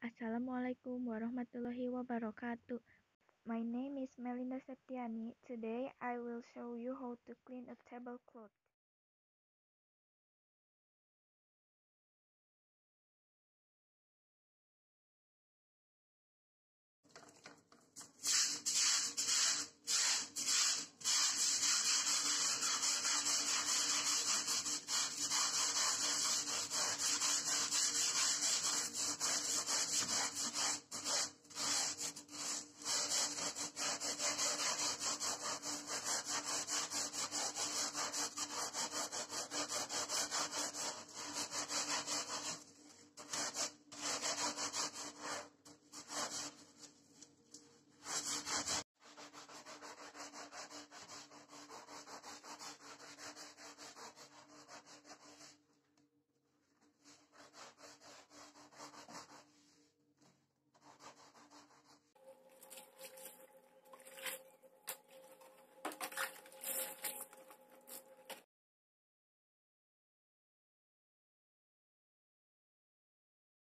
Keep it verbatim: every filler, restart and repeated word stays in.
Assalamualaikum warahmatullahi wabarakatuh. My name is Melinda Septiani. Today I will show you how to clean a tablecloth.